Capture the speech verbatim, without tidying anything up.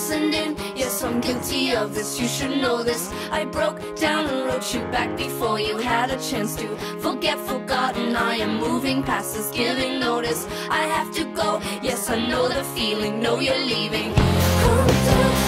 listened in. Yes, I'm guilty of this, you should know this. I broke down and wrote you back before you had a chance to forget, forgotten. I am moving past this, giving notice. I have to go, yes, I know the feeling, know you're leaving. Calm down.